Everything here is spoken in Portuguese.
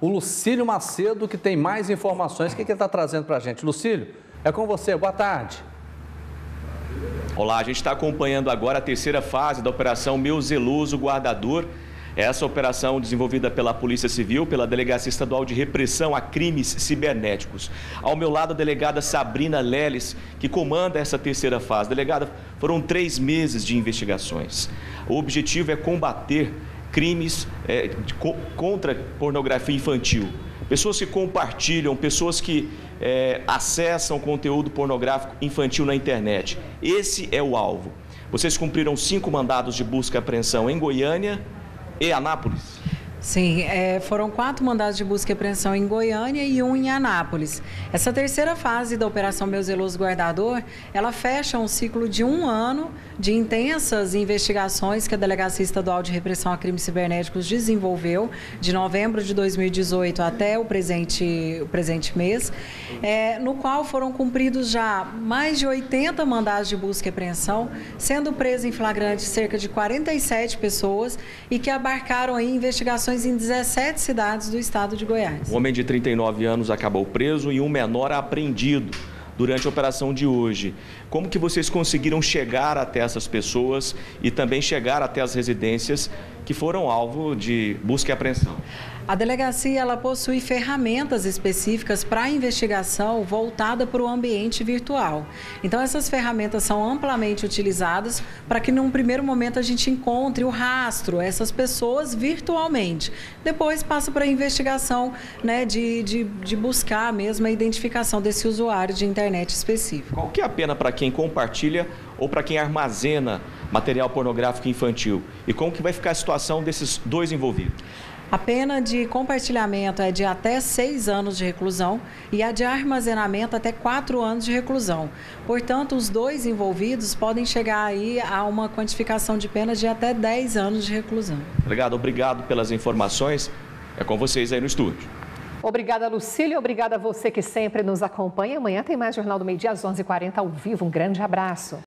o Lucílio Macedo, que tem mais informações. O que ele está trazendo para a gente? Lucílio, é com você. Boa tarde. Olá, a gente está acompanhando agora a terceira fase da Operação Meu Zeloso Guardador. Essa operação desenvolvida pela Polícia Civil, pela Delegacia Estadual de Repressão a Crimes Cibernéticos. Ao meu lado, a delegada Sabrina Leles, que comanda essa terceira fase. Delegada, foram 3 meses de investigações. O objetivo é combater crimes contra pornografia infantil. Pessoas que compartilham, pessoas que acessam conteúdo pornográfico infantil na internet. Esse é o alvo. Vocês cumpriram 5 mandados de busca e apreensão em Goiânia e Anápolis? Sim, foram 4 mandados de busca e apreensão em Goiânia e 1 em Anápolis. Essa terceira fase da Operação Meu Zeloso Guardador, ela fecha um ciclo de 1 ano de intensas investigações que a Delegacia Estadual de Repressão a Crimes Cibernéticos desenvolveu, de novembro de 2018 até o presente mês, no qual foram cumpridos já mais de 80 mandados de busca e apreensão, sendo preso em flagrante cerca de 47 pessoas e que abarcaram aí investigações em 17 cidades do estado de Goiás. Um homem de 39 anos acabou preso e um menor apreendido durante a operação de hoje. Como que vocês conseguiram chegar até essas pessoas e também chegar até as residências que foram alvo de busca e apreensão? A delegacia ela possui ferramentas específicas para a investigação voltada para o ambiente virtual. Então, essas ferramentas são amplamente utilizadas para que, num primeiro momento, a gente encontre o rastro, essas pessoas virtualmente. Depois passa para a investigação, né, de buscar mesmo a identificação desse usuário de internet específico. Qual que é a pena para quem compartilha ou para quem armazena material pornográfico infantil? E como que vai ficar a situação desses 2 envolvidos? A pena de compartilhamento é de até 6 anos de reclusão e a de armazenamento até 4 anos de reclusão. Portanto, os 2 envolvidos podem chegar aí a uma quantificação de pena de até 10 anos de reclusão. Obrigado pelas informações. É com vocês aí no estúdio. Obrigada, Lucília. Obrigada a você que sempre nos acompanha. Amanhã tem mais Jornal do Meio-Dia às 11h40 ao vivo. Um grande abraço.